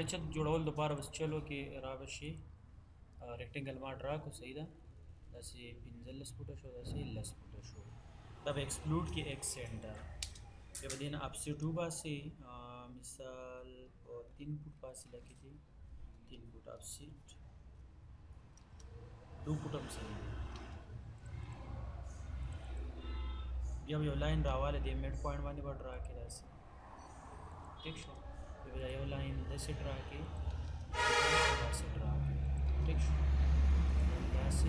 باندې چت جوړول لپاره بس چلو کې را بشي ریکټنګل ما ډرا کو صحیح ده داسې 15 فوټه شو داسې 10 فوټه شو دا به ایکسکلود کې ایکس سنټر بیا به دې نه اپسیټ وباسي مثال 3 فوټ فاصله کې دي 3 فوټ اپسیټ 2 فوټ هم صحیح دی بیا یو لاین راواله د میډ پوینټ باندې به ډرا کړي داسې ٹھیک شو بیا یو لاین داسې ډرا کړي داسې ډرا کړي ٹھیک شو داسې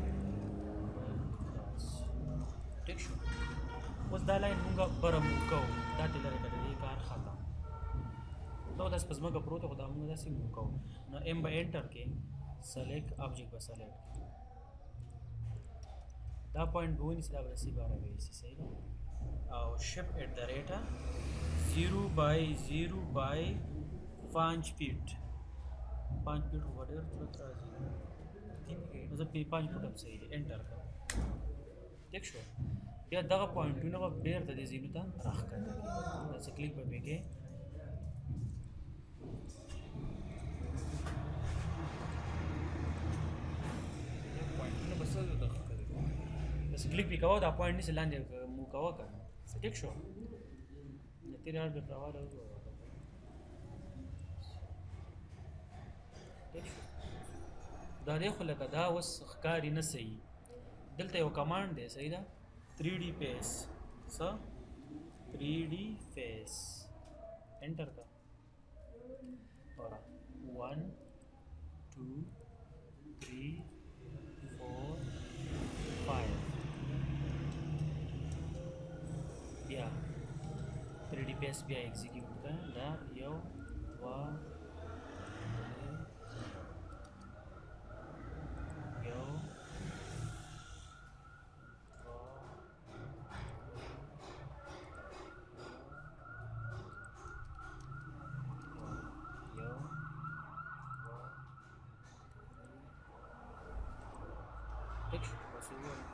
ٹھیک شو اوس دا لاین مونږ بره موو کوو دا ترې لرې کړه دې کار ختم دا داسې په ځمکه پروت خو دا مونږ داسې موو کوو نو ایم به انټر کې سلیکټ آبجیکټ به سلیکټ دا پوینټ به ونیسي دا به داسې باره به ایسي صحیح ده او شپ ایٹ د ریټه 0/0/5 فیټ 5 فیټ خو به ډېر چوت راځي زه 5 فوټ هم صحیح دی انټر کړم ټیک شو بیا دغه پوینټونه به بیرته دې ځینو ته راښکته کړي داسې کلیک به پې کې پوینټونه به څه بس کلیک پې کوه دا پوینټ نیسې لاندې مو کوه که نه ټیک شو د تېرې اړ بېرته راواله ټیک شو دا دی خو لکه دا اوس ښکاري نه صحیح دلته یو کمانډ دی صحیح ده 3D فیس څه 3D فیس انټر کا اور 1 2 3 4 5 بیا 3D فیس بیا ایگزیکیوټ کا دا یو وا یو ٹھیک شو بس وګورئ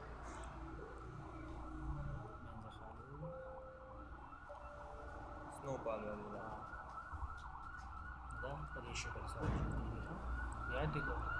منځه خالو سنو پال والی دا په دې شکل سره جوړېږي یاد دې کړئ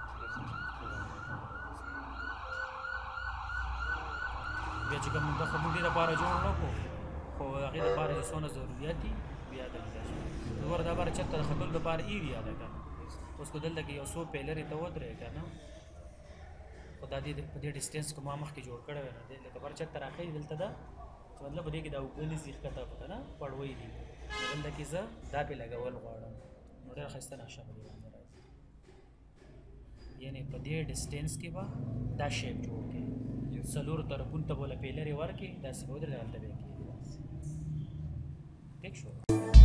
بیا چې کوم د خبرې لپاره جوړ نه کړو خو هغې لپاره چې څونه ضرورت دي بیا دلته شو ور دا بار چته د خطر لپاره ایریا ده کنه اوس کو دلته کې یو څو پیلرې ته ودرې کنه خدا دې په دې ډیسټنس کوم مخکې جوړ کړو نه دې لکه بار چته راخې دلته دا مطلب دې کې دا وګړي سیخ کته پته نه پړوي دي دلته کې زه دا په لګول غواړم نو ډېر ښایسته نقشه به دې باندې راځي یعنی په دې ډیسټنس کې به دا شیپ جوړ کړي څلور طرفونو ته بوله پیلرې ورکړي داسې به ودرې دلته به کېږي ټیک شو